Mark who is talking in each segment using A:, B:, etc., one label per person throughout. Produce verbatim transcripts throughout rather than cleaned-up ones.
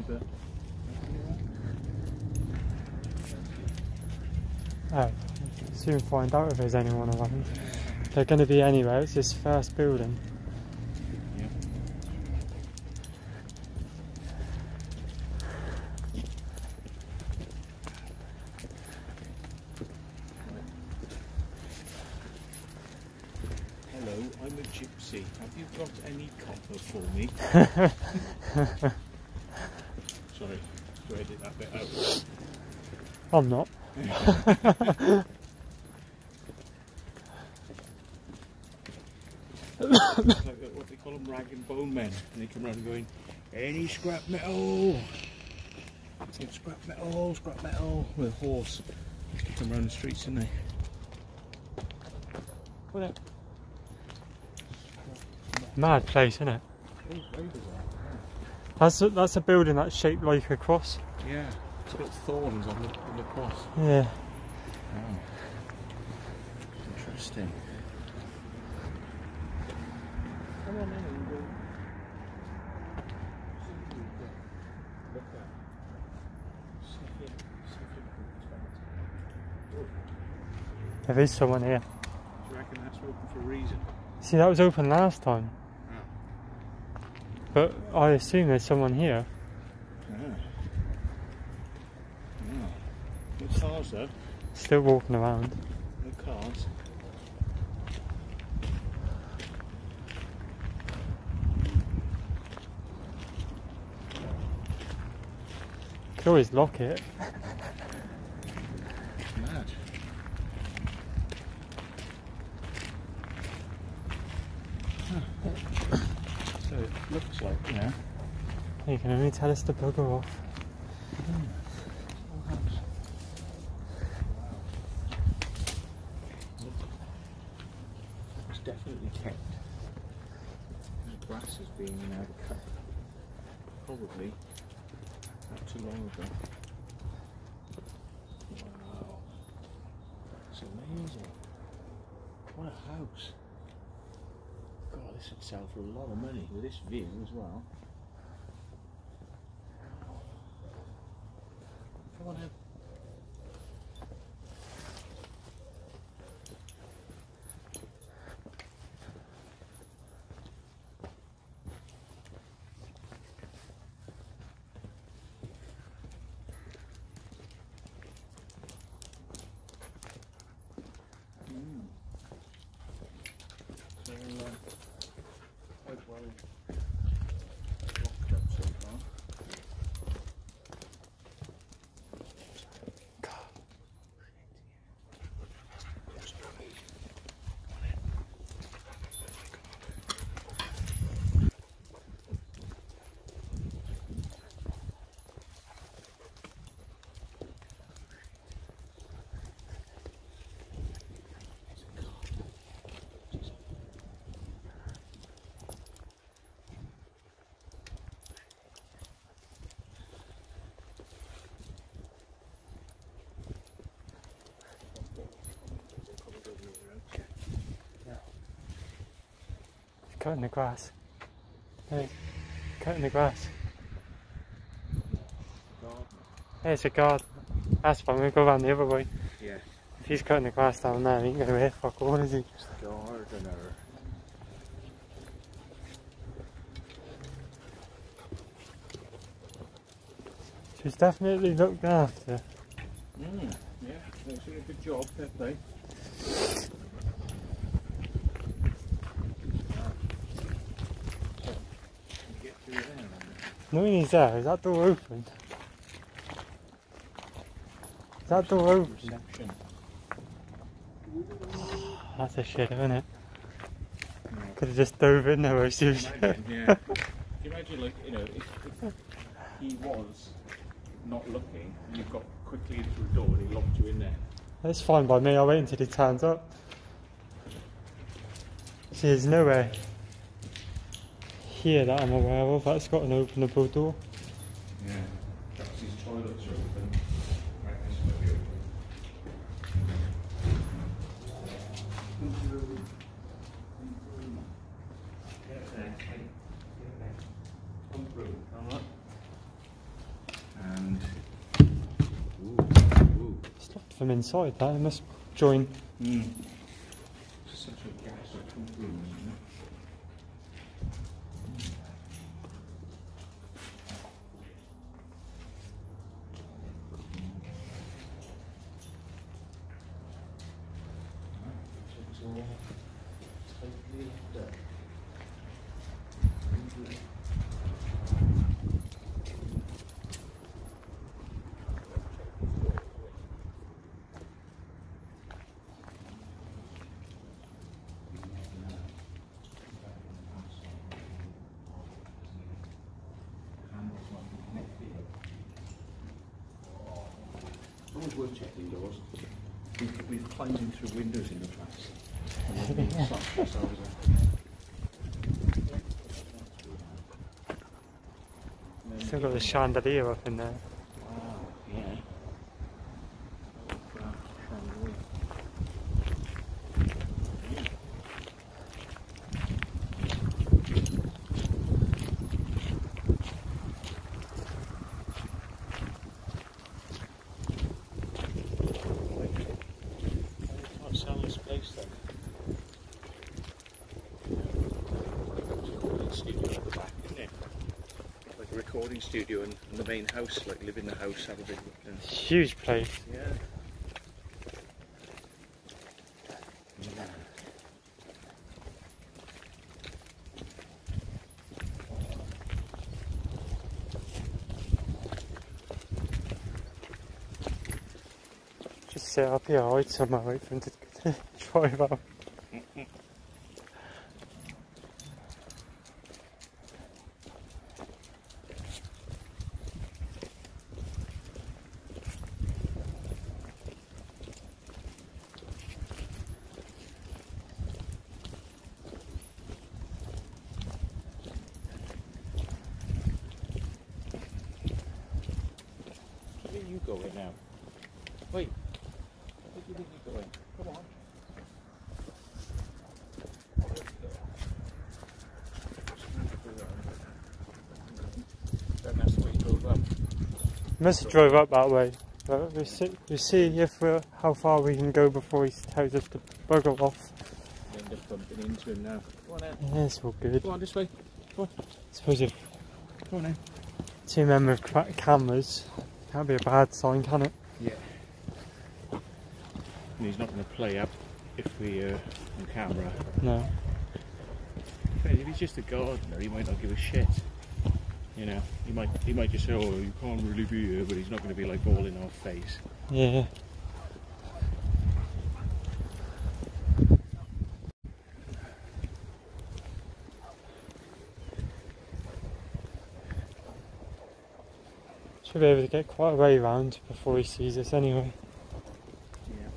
A: but...
B: Oh, soon find out if there's anyone around. They're going to be anywhere, it's this first building.
A: Yeah. Hello, I'm a gypsy. Have you got any copper for me? Sorry, to edit that bit out.
B: I'm not.
A: It's like what they call them, rag and bone men, and they come around going, any scrap metal, it's scrap metal, scrap metal, with a horse. They come around the streets, don't they? What?
B: Mad place, isn't it? That's a, that's a building that's shaped like a cross.
A: Yeah, it's got thorns on the, on the cross.
B: Yeah.
A: Oh. Interesting. Come on in and go. Look at. See if you, see if you can.
B: There is someone here.
A: Do you reckon that's open for a reason?
B: See, that was open last time.
A: Oh.
B: But I assume there's someone here.
A: Oh. Oh. No cars though.
B: Still walking around.
A: No cars.
B: Could always lock it.
A: Mad. Huh. So it looks like, you know.
B: You can only tell us to bugger off.
A: Mm. It's definitely kept. The grass is being uh, cut probably not too long ago. Wow, it's amazing. What a house. God, this would sell for a lot of money with this view as well. Come on in. So, uh, quite well locked up so far.
B: Cutting the grass. Hey, cutting the grass. Hey, it's a garden. That's fine, we'll go around the other way.
A: Yeah.
B: If he's cutting the grass down there, he ain't gonna hit fuck all, is he?
A: Gardener.
B: She's definitely looked after.
A: Mm, yeah, they're doing a good job, fair play.
B: Nothing is there. Is that door open? Is that door open?
A: Reception.
B: That's a shit, isn't it?
A: Yeah.
B: Could have just dove in there, I suppose.
A: Imagine, yeah. Can you imagine, like, you know, if, if he was not looking, and you got quickly into a door and he locked you in there?
B: That's fine by me. I'll wait until he turns up. See, there's nowhere here that I'm aware of that's got an openable door.
A: Yeah. Perhaps his toilets are open. Right, this might be open. Come through. Alright.
B: from inside. That it must join.
A: Mm. Such a gas or pump room, isn't it? Always worth checking doors. We've, we've climbed in through windows in the past. And we've been sucked ourselves in.
B: Still got the chandelier up in there.
A: Wow, yeah. Chandelier. Sell this place then. Recording studio at the back, isn't it? Like a recording studio and, and the main house, like live in the house, have a big uh,
B: Huge place.
A: yeah. Yeah.
B: Just sit up here, hide somewhere, wait for him to drive up.
A: Where are you going now? Wait. Where do you think you're going? Come on. Then that's the way you drove up.
B: Must have drove up that way. But we'll see, we'll see if we're, how far we can go before he tells us to bugger off.
A: You end up bumping into him now. Go on then.
B: Yeah, it's all good.
A: Go on this way. Go on.
B: I suppose if
A: Go on then.
B: two men with cra- cameras, can't be a bad sign, can it?
A: Yeah. And he's not going to play up if we uh, on camera.
B: No.
A: But if he's just a gardener, he might not give a shit. You know, he might he might just say, "Oh, you can't really be here," but he's not going to be like all in our face.
B: Yeah. Should be able to get quite a way round before he sees us anyway.
A: Yeah.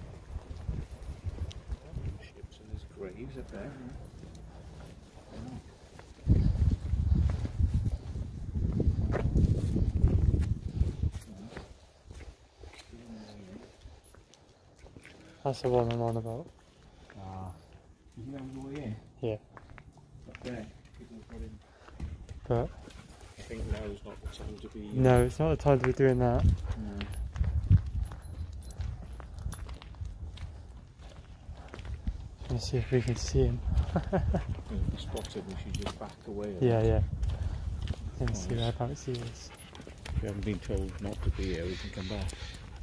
A: Ships and there's graves up there.
B: That's the one I'm on about.
A: Ah. You think that was the way in?
B: Yeah.
A: Up there. People have got in.
B: But
A: I think now is not the time to be.
B: no, it's not the time to be doing that.
A: No.
B: Let's see if we can see him.
A: If we spot him, we should just back away.
B: Yeah, yeah. And
A: Nice.
B: see whereabouts he is.
A: If we haven't been told not to be here, we can come back.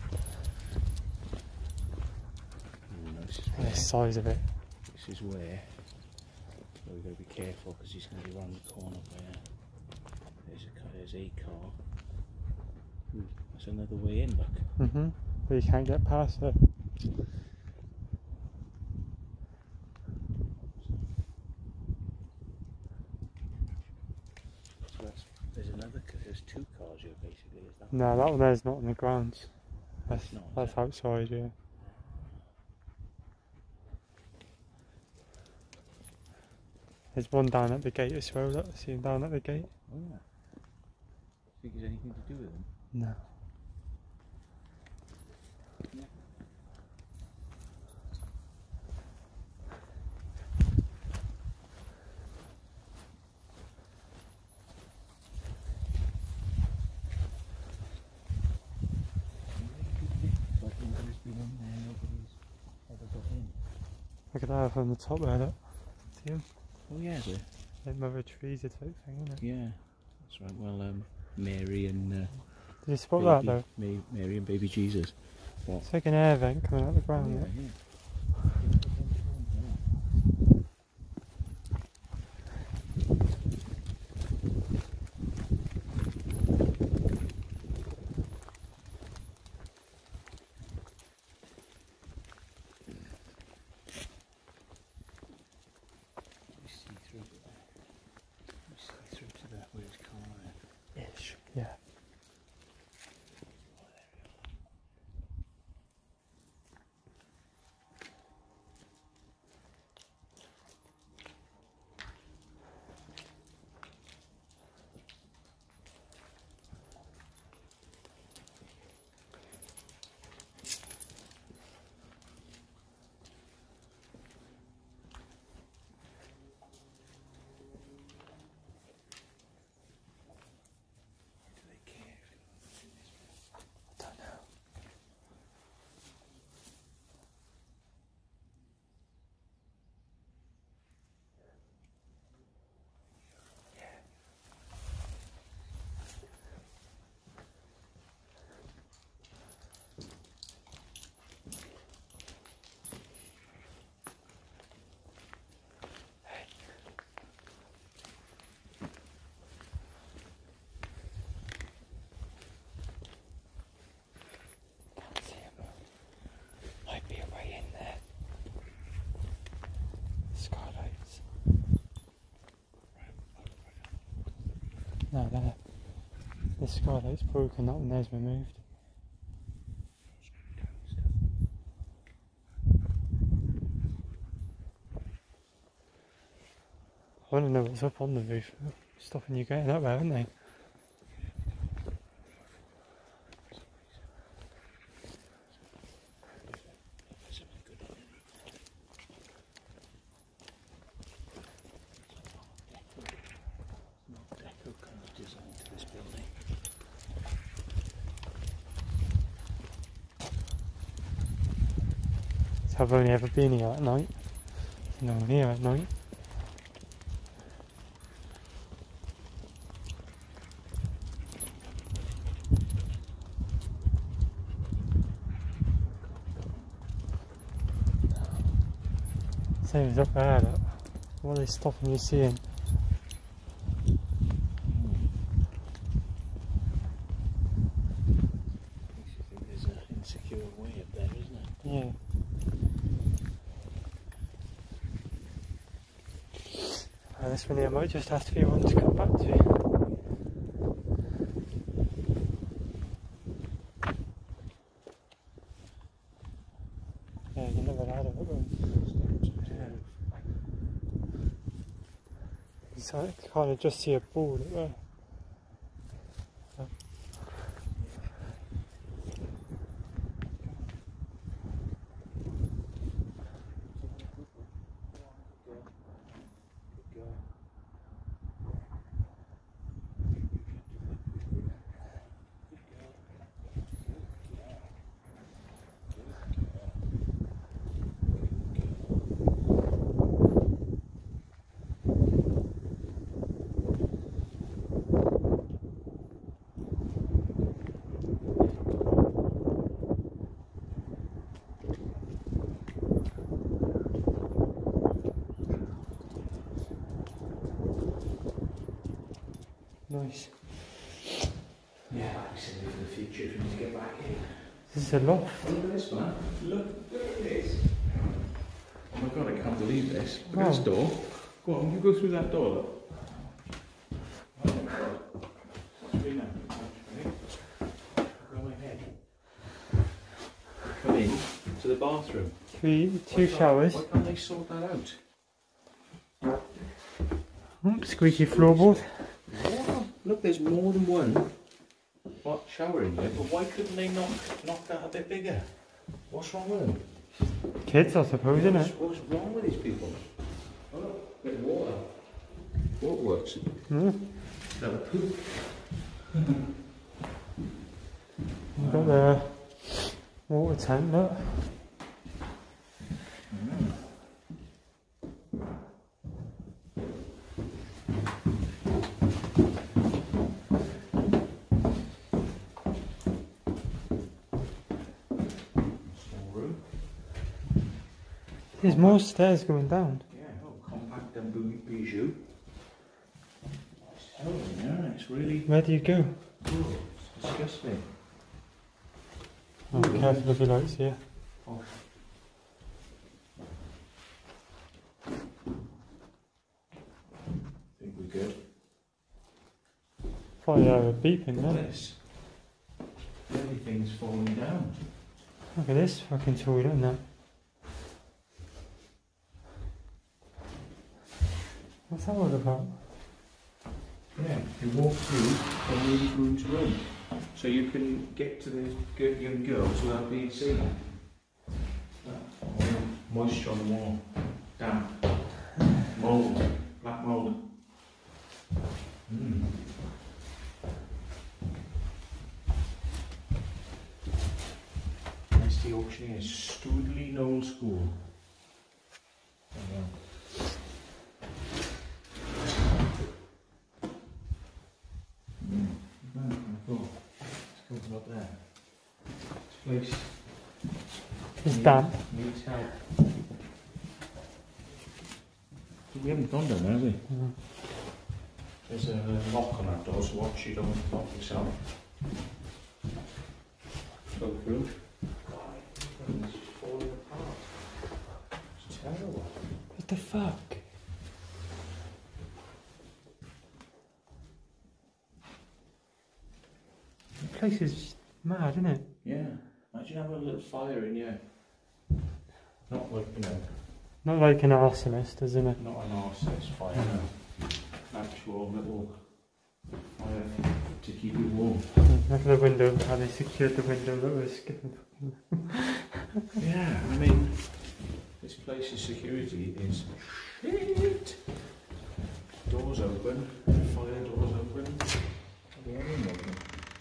A: Oh, no, this is
B: The
A: where.
B: size of it.
A: This is where. So we've got to be careful because he's going to be round the corner there. There's a car. There's a car. Hmm, that's another way in. Look.
B: Mhm. But you can't get past it.
A: So that's, there's another. ca- There's two cars here basically. Is that?
B: No, that one there's not on the grounds. That's
A: It's not, is
B: that's
A: it?
B: outside, yeah. There's one down at the gate as well. Look, see him down at the gate.
A: Oh yeah. Think there's anything to do with them?
B: No.
A: Yeah.
B: Look at that from the top there, look. See him?
A: Oh yeah, is it?
B: Like Mother Teresa type thing, isn't it?
A: Yeah, that's right. Well, um, Mary and uh,
B: Did you spot
A: baby,
B: that though?
A: Ma Mary and baby Jesus. What?
B: It's like an air vent coming out of the ground.
A: Yeah,
B: Yeah.
A: yeah.
B: Ish. Yeah. Might be a way in there. Skylights. No, there. The skylight's broken, that one there's removed. I want to know what's up on the roof. Stopping you getting up there, aren't they? So I've only ever been here at night. No one here at night. Same as up there, look. What are they stopping you seeing?
A: There's an insecure way up there, isn't it?
B: Yeah. Uh, this one here might just have to be one to come back to. Yeah, you never had it, but so I kind of just see a board up there. So. Nice.
A: Yeah, like we said, for the future, if we need to get back in.
B: This is a loft.
A: Look at this, man. Look, look at this. Oh my god, I can't believe this. Look
B: Oh.
A: at this door. Go on, you go through that door, look. Oh my god. What's going on? Go on ahead. Come in to the bathroom.
B: Three, two
A: Why can't-
B: showers.
A: Why can't they sort that out?
B: Oops, squeaky floorboard.
A: What? Look, there's more than one. What, shower in there? But why couldn't they knock, knock that a bit bigger? What's wrong with them?
B: Kids, I suppose, isn't
A: What's,
B: it?
A: what's wrong with these people? Oh, look, bit of water. Waterworks.
B: Mm.
A: That a poop.
B: You've got the water tank, look.
A: Mm.
B: There's more stairs going down.
A: Yeah, oh, compact and bou- bijou. It's terrible, yeah, it's really...
B: Where do you go?
A: Oh, it's disgusting.
B: Oh, careful of the lights here.
A: Oh. I think we're good.
B: Probably uh, beeping
A: Look
B: there.
A: at this. Everything's falling down.
B: Look at this fucking toilet now. What's that all about?
A: Yeah, you walk through from room, room to room. So you can get to the good young girls without being seen. Oh, moisture on the wall. Damp. Mould. Black mould. Mm. S T Auctioneer, Studley Knoll School. Oh, wow. Up there. This place
B: It's
A: needs,
B: damp.
A: needs help. We haven't gone down there, have we?
B: Mm.
A: There's a lock on that door, so watch you don't lock yourself. Go through. It's falling apart. It's terrible.
B: What the fuck? The place is mad, isn't it?
A: Yeah. Imagine having a little fire in here. Not like, you know,
B: Not like an arsonist, isn't it?
A: not an arse fire, no. Actual little fire to keep you warm.
B: Look at the window, how they secured the window that was skipping.
A: Yeah, I mean, this place's security is shit. Doors open, fire doors open, the room open.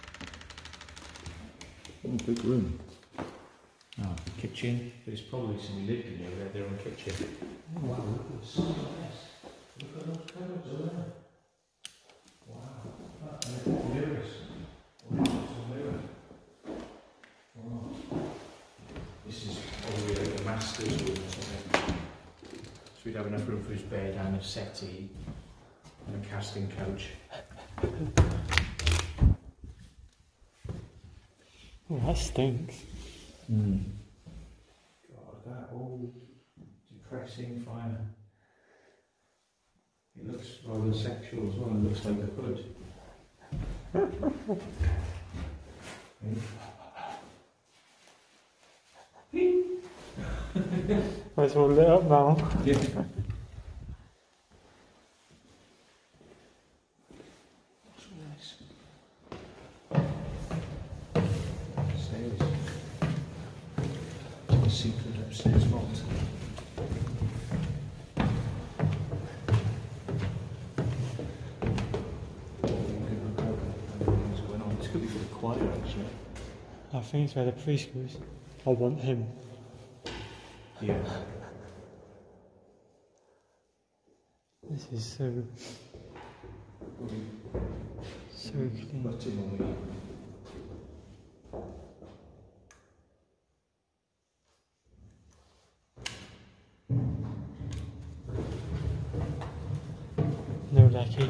A: Oh, big room. Oh, kitchen. There's probably some lived in here, they had their own kitchen. Oh, wow, look at the size. Look at those cupboards over there. Wow, and they've got mirrors. Oh, there's a mirror. Oh. This is probably like a master's room or something. So we'd have enough room for his bed and a settee and a casting couch.
B: Oh, that stinks.
A: Mm. God, that old depressing fire. It looks rather sexual as well, it looks like a hood.
B: Well, it's all lit up now.
A: Yeah. Secret upstairs vault. It's good for the choir actually.
B: I think it's where the priest goes. I want him.
A: Yeah.
B: This is so, so clean.
A: Put him on me.
B: No lecky.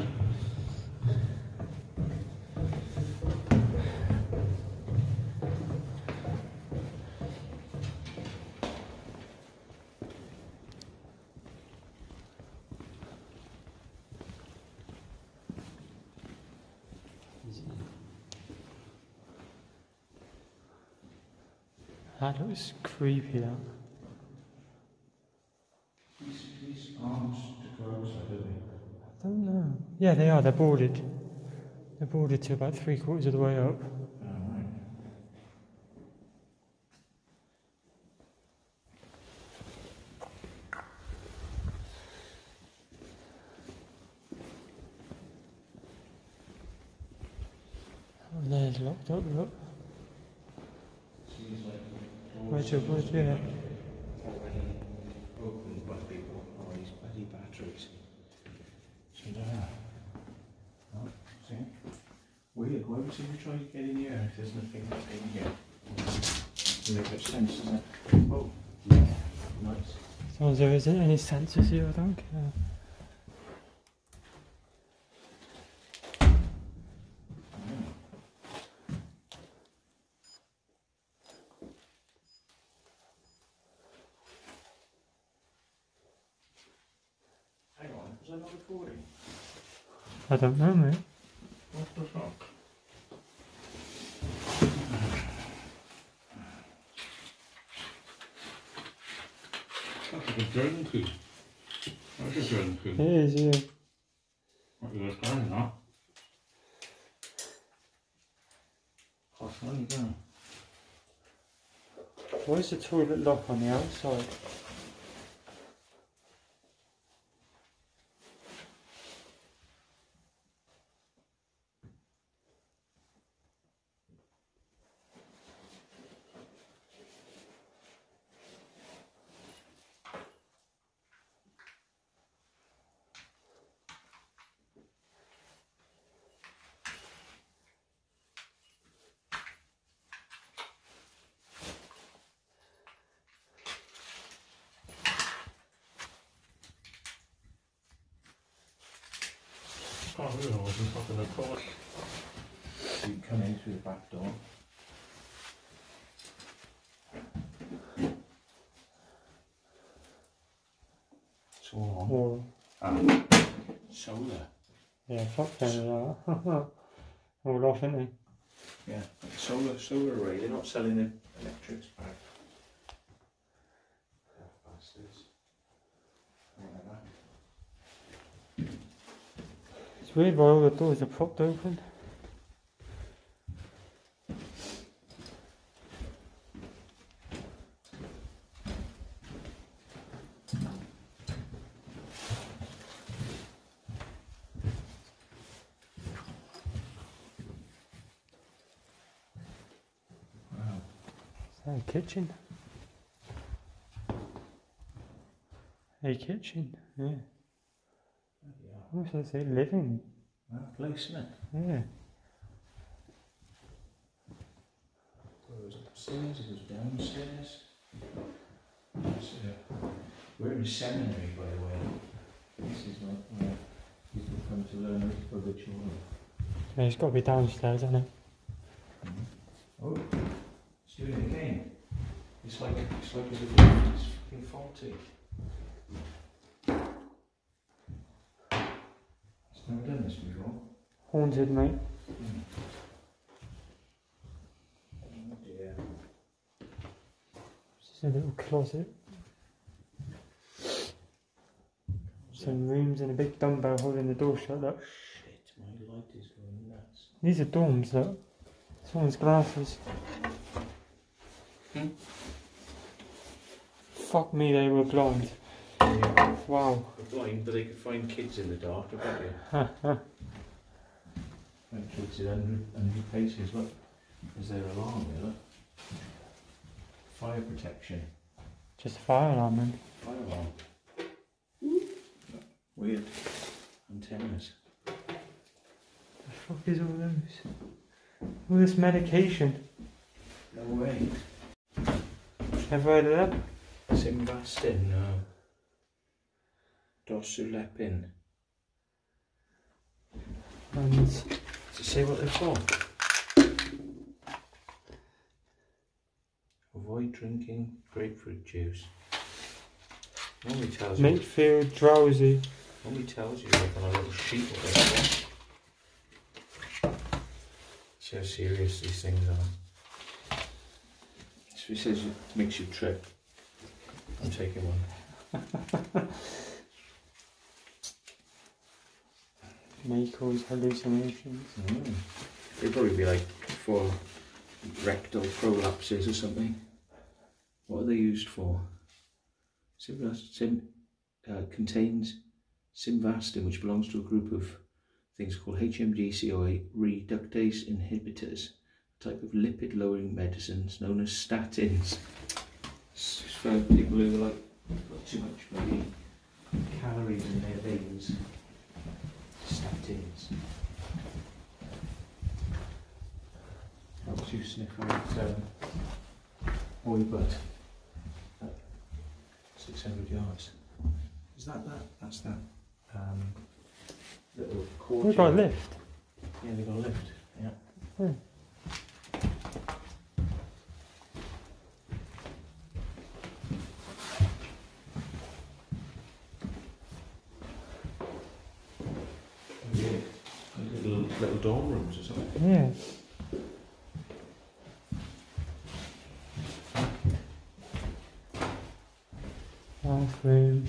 B: That looks creepy, that.
A: These, these arms to go outside, are they?
B: I don't know. Yeah, they are. They're boarded. They're boarded to about three quarters of the way up.
A: Oh, right.
B: Oh, there's locked up, look.
A: Seems like
B: Right up, right, yeah.
A: already opened by people. Oh, these bloody batteries. So there. Oh, see? Weird. Why would someone try to get in here if there's nothing in here? Doesn't make much sense, does it? Oh, yeah. Nice.
B: As long as there isn't any sensors here, I don't care.
A: Hang on, was I not recording?
B: I don't know, mate.
A: What the fuck? That's like a drone coup. That's a drone coup.
B: It is, yeah.
A: What is this going on? What's funny going?
B: Why is the toilet lock on the outside?
A: Oh, I really wasn't fucking record. So you come in through the back door. It's all on.
B: Or,
A: Ah, solar.
B: yeah, fuck them. All off, isn't they?
A: Yeah, like solar, solar array. They're not selling the electrics back. Bastards. Whatever.
B: It's weird why all the doors are propped open.
A: Wow.
B: Is that a kitchen? A kitchen, yeah.
A: Yeah.
B: What should I say? Living.
A: That place, isn't it?
B: Yeah.
A: It goes upstairs, it goes downstairs. That's, uh, we're in a seminary, by the way. This is like where people come to learn habitual.
B: Yeah, it's got to be downstairs, hasn't it?
A: Oh, it's doing it again. It's like it's like as if it's fucking faulty. It's never done this before.
B: Haunted, mate.
A: Mm. Oh dear.
B: It's just a little closet. Some rooms and a big dumbbell holding the door shut. Look.
A: Shit, my light is going nuts.
B: These are dorms, look. Someone's glasses.
A: Hmm?
B: Fuck me, they were blind.
A: Yeah.
B: Wow.
A: They're blind, but they could find kids in the dark, I bet you.
B: Ha ha.
A: Find kids at one hundred, one hundred paces, look. Is there an alarm there, look? Fire protection.
B: Just a fire alarm, man.
A: Fire alarm. Weird. Antennas.
B: The fuck is all those? All this medication.
A: No way.
B: Ever heard of that?
A: Simvastatin, no. Dosulepin.
B: And
A: Does it say what they're for? Avoid drinking grapefruit juice. Normally tells you.
B: make feel drowsy.
A: Normally tells you like on a little sheet what they're for. See how serious these things are. So it says it makes you trip. I'm taking one.
B: May cause hallucinations.
A: Mm. It'd probably be like for rectal prolapses or something. What are they used for? Simvastatin uh, contains simvastatin, which belongs to a group of things called H M G C O A reductase inhibitors, a type of lipid-lowering medicines known as statins. It's for people who like got too much maybe calories in their veins. Statins. Helps you sniff out um, oil butt. Six hundred yards. Is that that? That's that um, little courtyard.
B: We've got a lift.
A: Yeah, they've got a lift. Yeah.
B: Hmm.
A: Yeah. Little, little dorm rooms or something.
B: Yeah. Bathroom.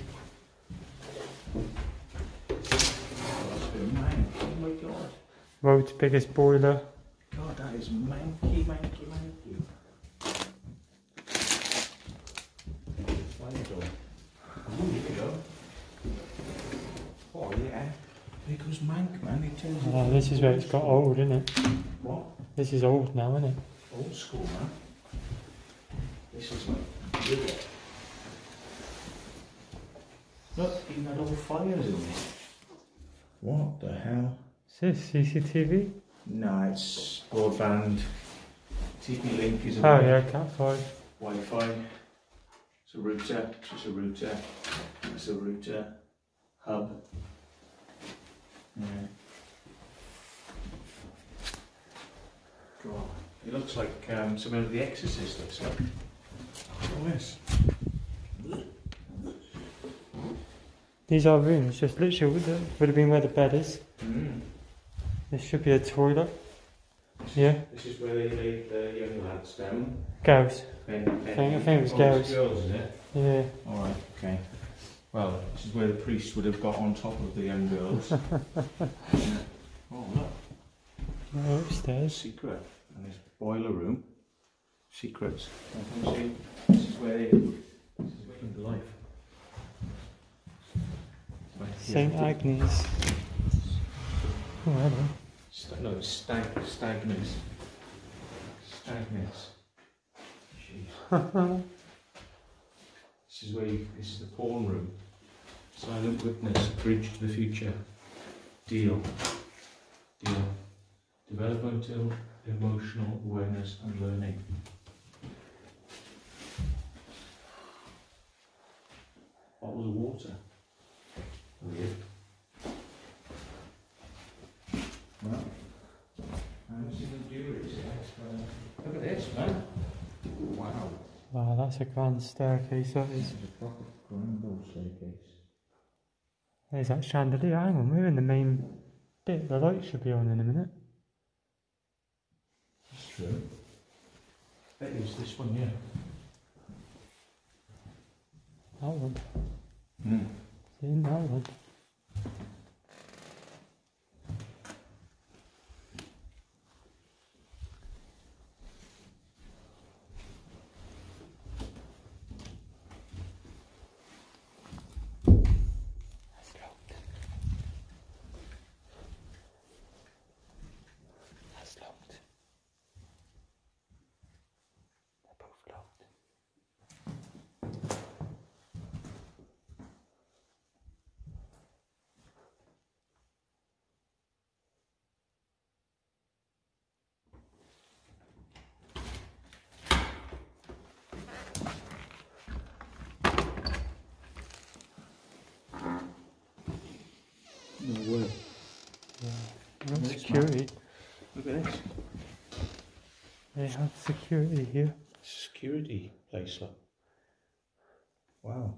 A: Oh my god.
B: World's biggest boiler.
A: God, that is manky, manky, manky. Fire door. Oh, here we go. Oh yeah. There goes Mank, man. It turns
B: Oh,
A: into-
B: this is where it's got old, isn't it?
A: What?
B: This is old now, isn't it?
A: Old school, man. This is like bigger. Look, even had all fires in it. What the hell?
B: Is this C C T V?
A: No, it's broadband. T P Link is a
B: Oh yeah, Cat five.
A: Wi-Fi. It's a router. It's just a router. It's a router. Hub. Yeah. God. It looks like um, something of The Exorcist, looks like. Oh yes.
B: These are rooms, just literally would have, would have been where the bed is.
A: Mm.
B: This should be a toilet.
A: This
B: Yeah.
A: Is, this is where they laid the young lads down.
B: Girls.
A: Then, then,
B: I think- I think it was
A: oh,
B: girls.
A: it's girls, is it?
B: Yeah.
A: Alright, okay. Well, this is where the priest would have got on top of the young girls. Yeah. Oh, look.
B: Oh, upstairs.
A: Secret. And this boiler room. Secrets. You can see, this is where they, this is where they life. Right here.
B: Saint Agnes. Oh, hello.
A: St no, stag, stagnus. Stagnus. Jeez. This is where you, this is the porn room. Silent witness, bridge to the future. Deal. Deal. Developmental, emotional awareness and learning. Bottles of water. Weird. Wow. I haven't seen the jewelry yet. Look at this, man. Wow.
B: Wow, that's a grand staircase, that
A: This
B: is.
A: is a proper grand old staircase.
B: There's that chandelier. Hang on, we're in the main bit. The light should be on in a minute.
A: That's true. That is this one, yeah.
B: That one.
A: Hmm.
B: See, that one. That's locked. That's locked. They're both locked.
A: No way.
B: Yeah.
A: Look
B: No
A: at this,
B: security.
A: Look at this.
B: They have security here.
A: Security place, look. Wow.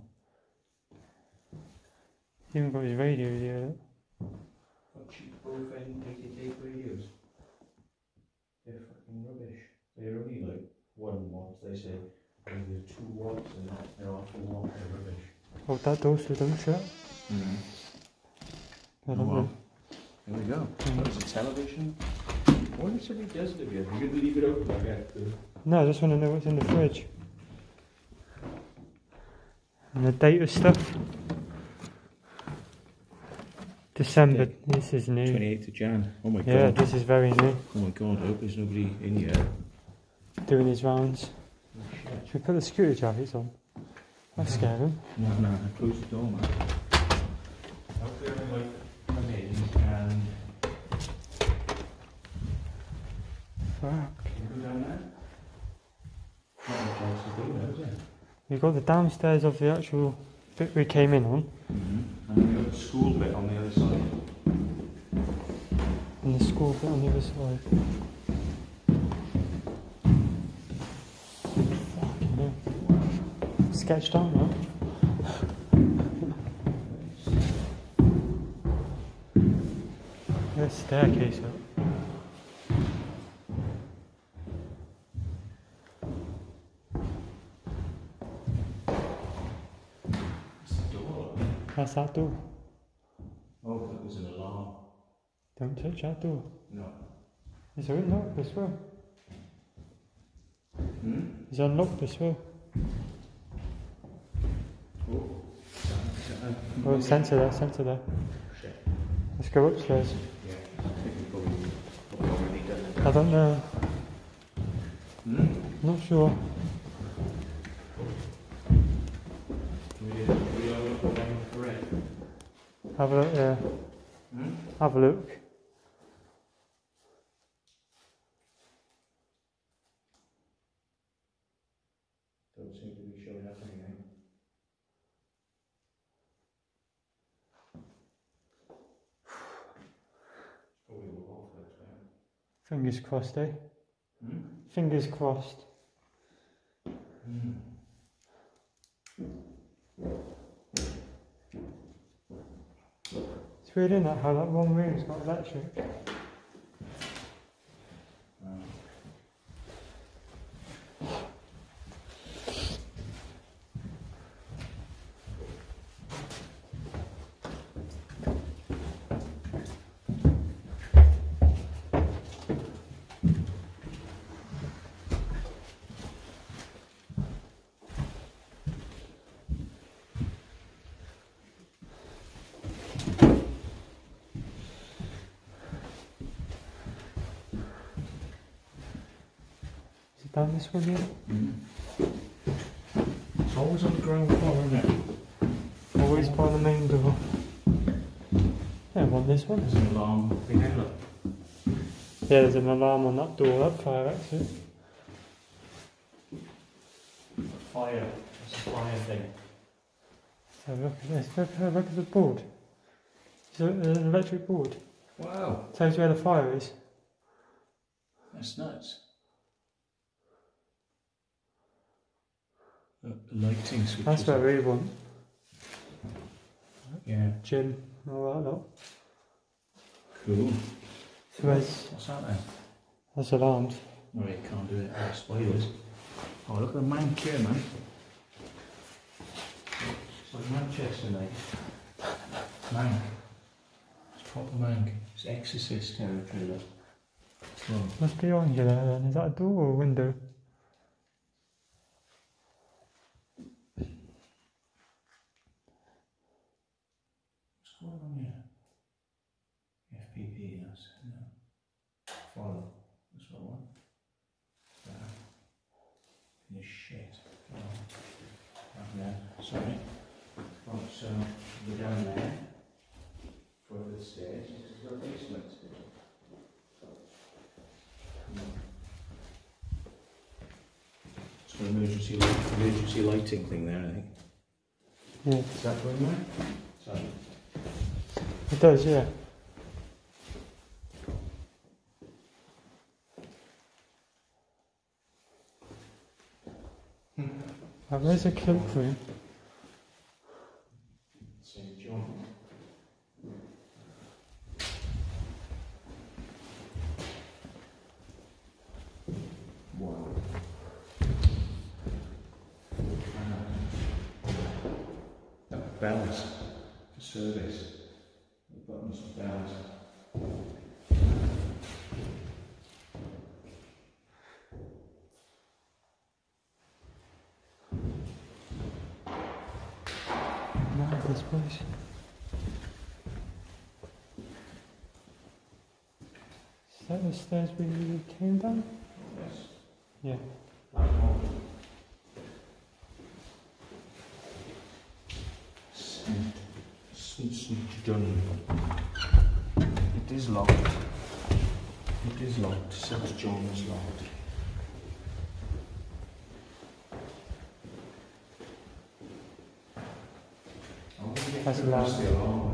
B: He's even got his radio here. Look.
A: What cheap boyfriend eighty-eight radios? They're fucking rubbish. They're only like one watt, they say. And they're two watts and they're off a watt, they're rubbish.
B: Hold that door so don't shut.
A: Mm-hmm.
B: I
A: Oh,
B: don't
A: well.
B: know.
A: There we go.
B: Mm.
A: There's a television. What if somebody does live here? You're going to leave it open like that? uh,
B: No, I just want to know what's in the fridge. And the date of stuff. December.
A: Date.
B: This is new.
A: twenty-eighth of Jan. Oh my
B: Yeah,
A: god.
B: this is very new.
A: Oh my god, I hope there's nobody in here.
B: Doing his rounds.
A: Oh shit.
B: Should we put the security jackets on? That's scary.
A: No, no, I closed the door, man. I hope they haven't like come in and...
B: Fuck.
A: Can you go down there? Not the place to do that, is it?
B: We've got the downstairs of the actual bit we came in on.
A: Mm-hmm. And we've got the school bit on the other side.
B: And the school bit on the other side. Fucking hell. Sketched out now. There's a staircase up. That's that door.
A: Oh, that was an alarm.
B: Don't touch that door.
A: No.
B: Is it unlocked as well?
A: Hmm?
B: Is it unlocked as well?
A: Oh.
B: Oh, sensor there, sensor there.
A: Shit.
B: Let's go upstairs.
A: Yeah, I think we've probably, probably already done it.
B: I don't know.
A: Hmm?
B: Not sure.
A: We, we are going for it.
B: Have a look there.
A: Hmm?
B: Have a look.
A: Don't seem to be showing up anything. Probably will off that time.
B: Fingers crossed, eh?
A: Hmm?
B: Fingers crossed.
A: Hmm.
B: It's weird, isn't it, how that one room's got electric.
A: Um,
B: Is it down this one here?
A: mm. It's always on the ground floor, isn't it?
B: Always by the main door. Yeah, I want this one.
A: There's an alarm behind it.
B: Yeah, there's an alarm on that door, that fire exit.
A: Fire. It's a fire thing.
B: So look at this, look, look at the board. It's a- there's an electric board.
A: Wow,
B: Tells you where the fire is.
A: that's nuts. Uh, lighting switches.
B: That's what we want.
A: Yeah,
B: Gym, all that lot.
A: cool.
B: So where's,
A: What's that then?
B: that's alarms.
A: Right, can't do it. Oh, spoilers. Oh, look at the mank here, man. It's like Manchester, mate. Mank. It's proper mank. It's Exorcist territory, look. Well,
B: What's behind you there then? Is that a door or a window?
A: what's going on here? F P P, that's no. Follow. That's what I want. That. This shit. Oh. Down there. Sorry. Right, so we're down there. Further the stairs. This is the basement. Come on. It's got emergency light, emergency lighting thing there, I think.
B: Yeah,
A: Is that going there? Sorry.
B: it does, yeah. Oh, there's a cloakroom.
A: Saint John. Wow. Uh, bells for service. The buttons for bells.
B: Mad, this place. Is that the stairs we came down?
A: Yes.
B: Yeah.
A: Saint, Saint, Saint John. It is locked. It is locked. Saint John is locked.
B: That's
A: That's
B: loud.
A: the alarm.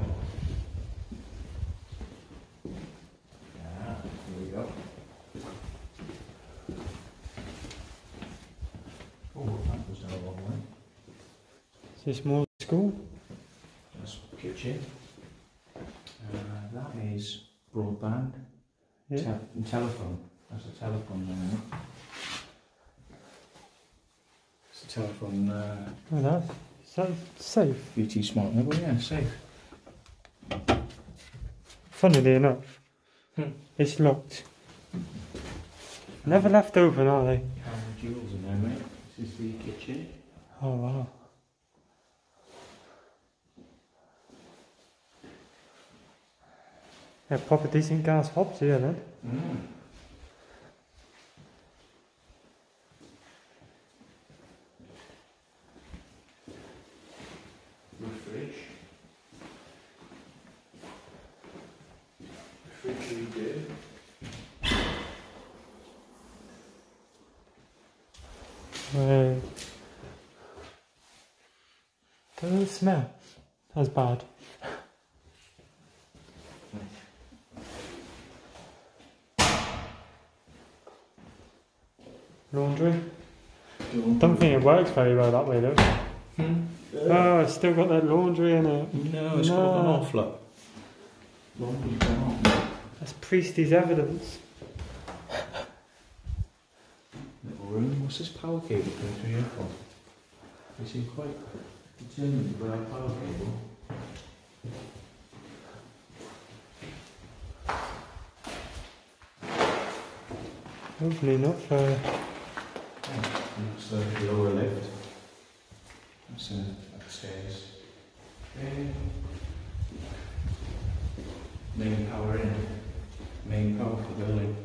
A: Ah, here we go. Oh, that was down a long way.
B: Is this more school?
A: That's kitchen. Uh, that is broadband.
B: Yeah.
A: Te and telephone. That's a telephone there. It's a telephone. Uh,
B: Oh, that, is that safe?
A: B T Smart. Oh yeah, safe.
B: Funnily enough,
A: Hmm.
B: it's locked. Never left open, are they?
A: Camera jewels in there, mate. This is the kitchen.
B: Oh wow. Yeah, proper decent gas hobs here then.
A: Mm. The fridge. The fridge we do.
B: Right. Doesn't smell as bad. Laundry. Don't think it works very well that way though.
A: Hmm?
B: Oh, it's still got that laundry in it.
A: No, it's got an off, look. Laundry's gone off.
B: That's Priestley's evidence.
A: Little room. What's this power cable going through here for? They seem quite determined about our power cable.
B: Hopefully not for...
A: That's the lower lift. That's uh, upstairs. Okay. Main power in. Main power for the building.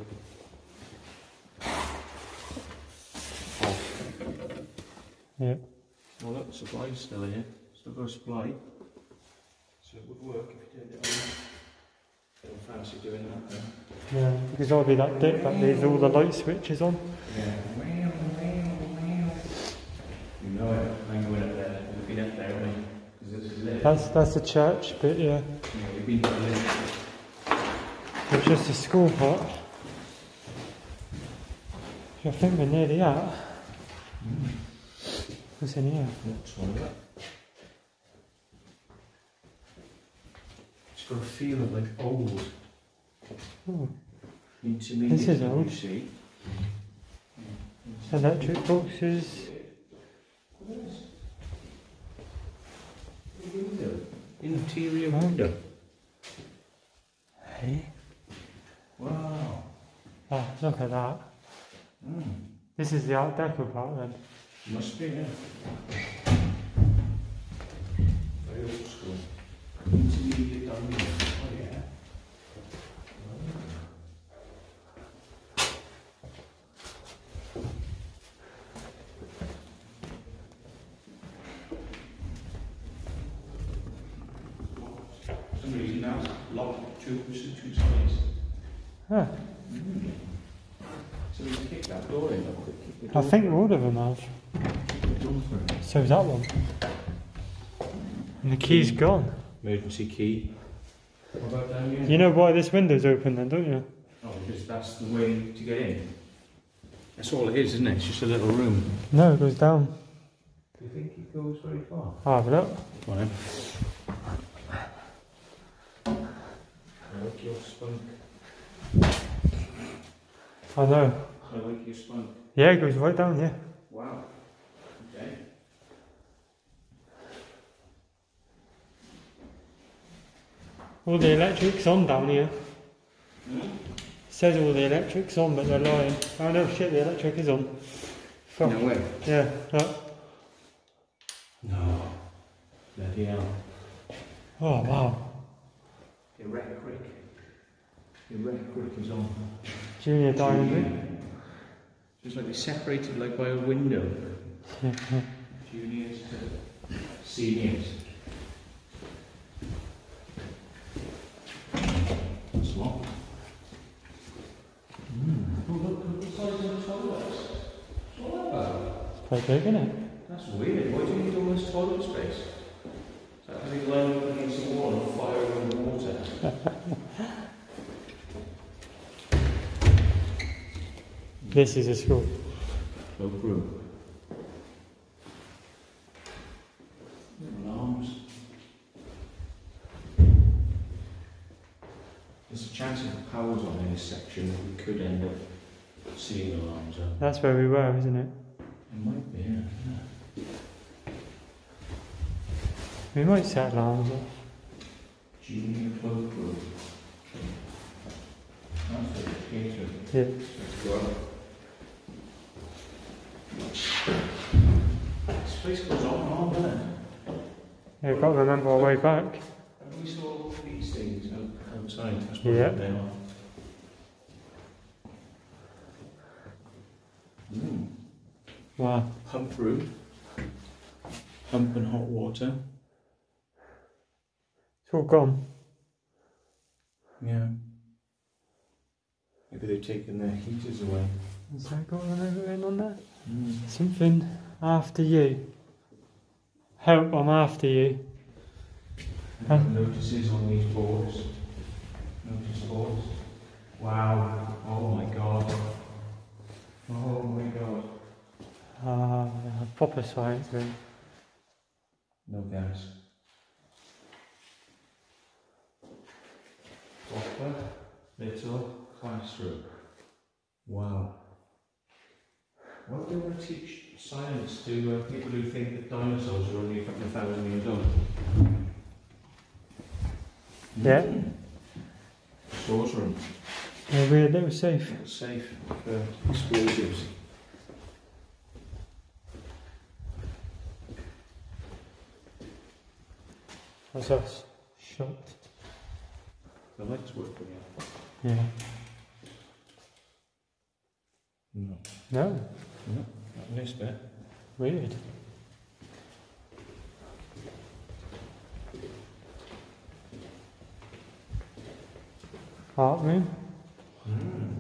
B: Yeah.
A: Well, look, the supply's still here. Still got a supply. So it would work if you turned it on. Don't fancy doing that though.
B: Yeah, because there'll be that dip that leaves all the light switches on.
A: Yeah. You know it. I'm going up there. We've been up there, haven't we? Because this is it.
B: That's that's the church bit, yeah.
A: Yeah, we've been to the lift.
B: It's just a school part. I think we're nearly out.
A: Mm.
B: What's in here?
A: What's all that? It's got a feel of like old.
B: Oh,
A: Intermediate.
B: This is old.
A: You see.
B: electric boxes.
A: Window. Interior window.
B: Hey.
A: Wow.
B: Oh, look at that.
A: Mm.
B: This is the Art Deco part then.
A: Must be, yeah. Very old school. Intermediate down here. Oh, yeah. For some reason that's locked two, two sides.
B: Huh.
A: Mm. So we can kick that door in. Kick the
B: I
A: door
B: think
A: in.
B: all of them have.
A: Kick the door in.
B: So is that one. And the key's gone.
A: Emergency key. What about down here?
B: You know why this window's open then, don't you?
A: Oh, because that's the way to get in. That's all it is, isn't it? It's just a little room.
B: No, it goes down.
A: Do you think it goes very far?
B: I'll have a look.
A: Come on then. I like your spunk.
B: I know.
A: I like your spunk.
B: Yeah, it goes right down here.
A: Wow. Okay.
B: All the electric's on down here.
A: Hmm?
B: Says all the electric's on, but they're lying. Oh no, shit, the electric is on. Fuck.
A: No way.
B: Yeah, look.
A: No. Bloody hell.
B: Oh wow.
A: Erect crick. Erect crick is on.
B: Junior diamond ring.
A: Just like they separated like by a window. Juniors to seniors. That's locked. Mm. Oh, look, look the size of the toilets. What's all that about?
B: It's quite big, isn't it?
A: That's weird. Why do you need all this toilet space? Is that Has it lined up against the wall and fire in the water?
B: This is a school.
A: Go through. Alarms. There's a chance if the power's on in this section that we could end up seeing alarms up.
B: That's where we were, isn't it?
A: It might be, yeah.
B: We might set alarms off.
A: Junior cloakroom. That's the catering.
B: Yeah.
A: Let's go up. This place goes on and on, doesn't it?
B: Yeah, we've got to remember our way back.
A: And we saw these things out- outside. That's
B: Yeah.
A: what they are. Mm.
B: Wow.
A: Pump room. Pump and hot water.
B: It's all gone.
A: Yeah. Maybe they've taken their heaters away.
B: Has that got an overend on there?
A: Mm.
B: Something after you. Help, I'm after you. Huh?
A: Notices on these boards. Notice boards. Wow. Oh my god. Oh my god.
B: Ah, uh, proper science room.
A: No gas. Proper little classroom. Wow. What do they want to teach science to uh, people who think that dinosaurs are only a couple of thousand years old?
B: Yeah.
A: Stores room.
B: Yeah, we're a little safe.
A: It's safe for explosives.
B: That's us. Shut.
A: The lights working out.
B: Yeah.
A: No.
B: No.
A: No. Not in this bit.
B: Weird. Art room.
A: Mm.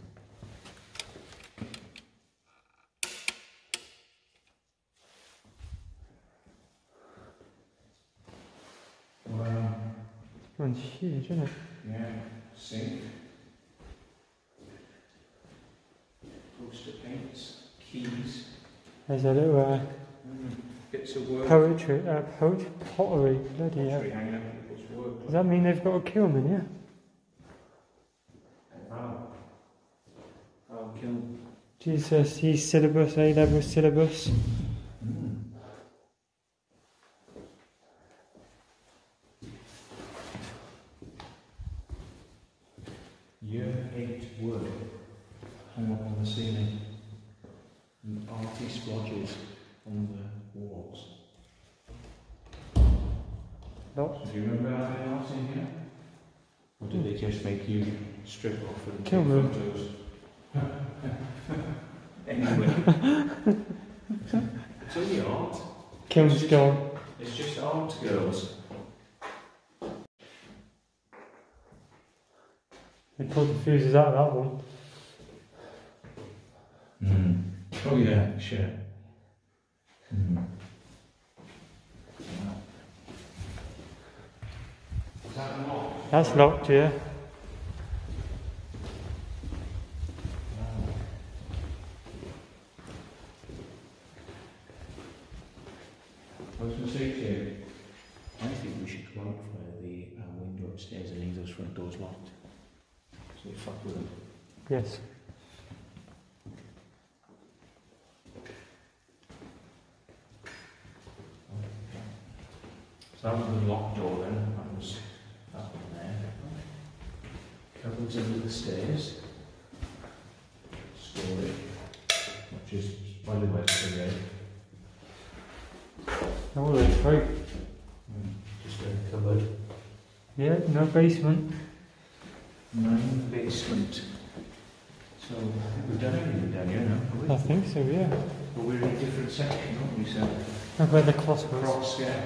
A: Wow.
B: One's huge, isn't it?
A: Yeah. Sink. Poster paints. Keys.
B: There's a little uh,
A: Mm. Bits of work.
B: poetry, uh, poetry, pottery. Bloody hell.
A: Pottery hanging up in people's work.
B: Does that mean they've got to kill them, yeah?
A: Wow. I'll kill.
B: Jesus, he's syllabus, A-level syllabus.
A: Mm. Year eight work hung up on the ceiling and arty splodges on the walls.
B: Not
A: Do you remember having art in here? Or did they just make you strip off and
B: Kill
A: take
B: them.
A: photos? Anyway. It's only art.
B: Kilns gone.
A: It's just art, girls.
B: They pulled the fuses out of that one.
A: Mm. Oh yeah, sure. Mm. Is that locked?
B: That's locked, yeah.
A: I was going to say to you, I think we should go out for the uh, window upstairs and leave those front doors locked. So we fuck with them.
B: Yes.
A: So that was the locked door then, that was that one there. Cupboards under the stairs. Storage. Which is, by the way, it's the red.
B: Oh, that's right.
A: Just a cupboard.
B: Yeah, no basement.
A: Nine basement. So, I think we've done everything down here now, have we?
B: I think so, yeah.
A: But we're in a different section, aren't we, so?
B: Look where the cross was.
A: Cross, yeah.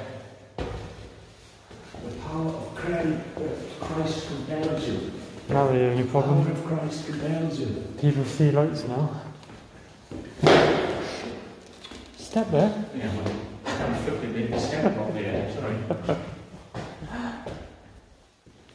A: The power of Christ, uh, Christ compels you.
B: Now the only
A: The
B: problem.
A: power of Christ compels you.
B: People see lights now. Step there.
A: Yeah, well, I'm flipping in the step properly there, sorry.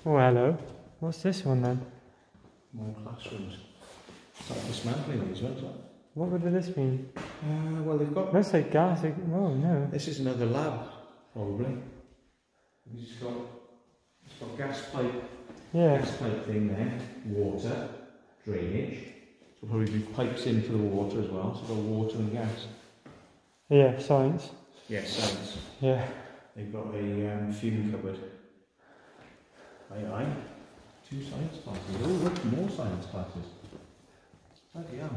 B: Oh, hello. What's this one then?
A: More classrooms. It's like dismantling these ones, aren't
B: What would this mean?
A: Uh, well, they've got...
B: Looks like gas. Oh, no.
A: This is another lab, probably. It's got, it's got gas pipe,
B: Yeah.
A: gas pipe thing there, water, drainage. So probably be pipes in for the water as well, so they've got water and gas.
B: Yeah, science.
A: Yes, science.
B: Yeah.
A: They've got a um, fume cupboard. Aye, aye. Two science classes. Oh, look, more science classes. Bloody hell.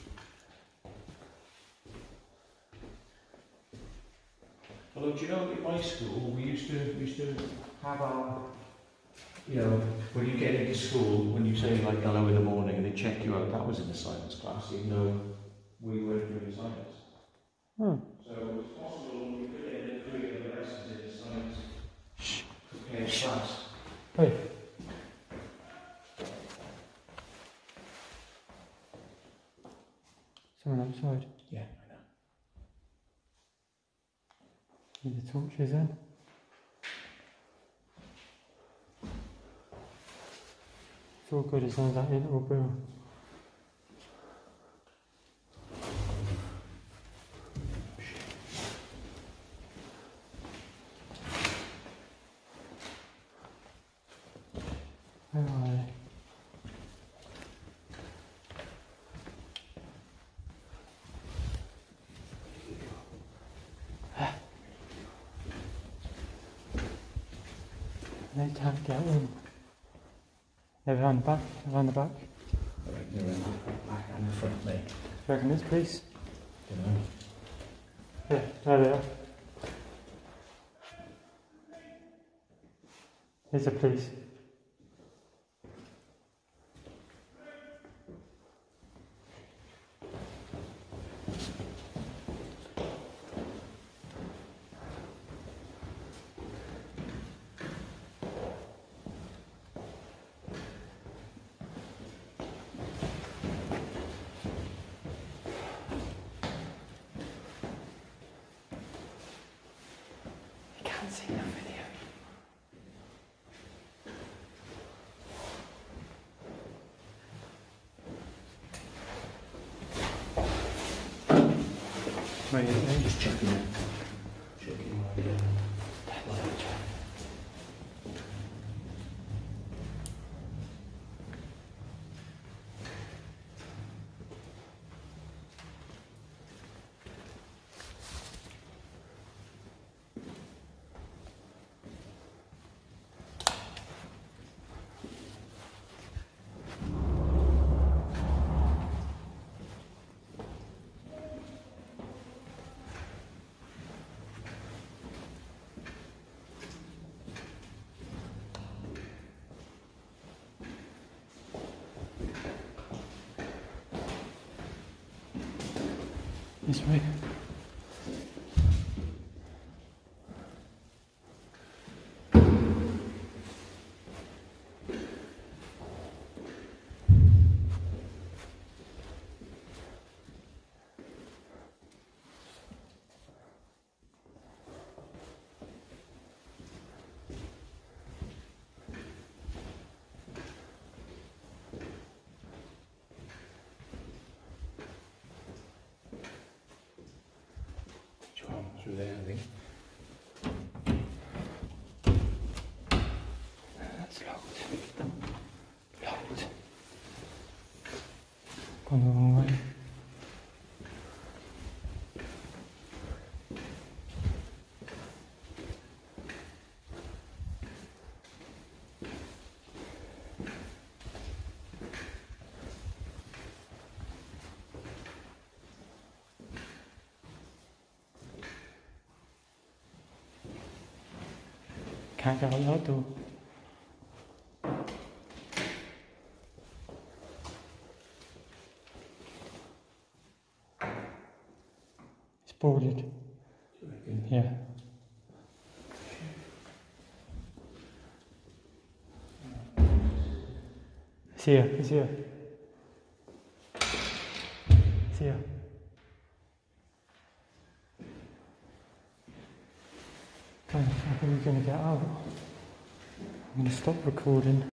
A: Although, do you know, at my school, we used to, we used to have our, you know, when you get into school, when you say like hello in the morning and they check you out, that was in the science class, even though we weren't doing science.
B: Hmm.
A: So it's possible we could end up doing the lessons in the science prepared class.
B: Hey. Someone outside.
A: Yeah, I know.
B: Need the torches in. It's all good as long as that ain't all blue. Where are they? They can't get in. They're around the back, around the back.
A: Right, they're around the back and the front, mate.
B: Do you reckon this, please?
A: Don't know.
B: Yeah, there they are. Here's the police. Can't see that video.
A: Right, I'm just checking it. Checking my uh,
B: This way.
A: through there, I think.
B: That's locked. Locked. Gone the wrong way. Can't get out that door. It's boarded. Yeah. It's here, it's here. It's here. How are we going to get out? I'm gonna stop recording.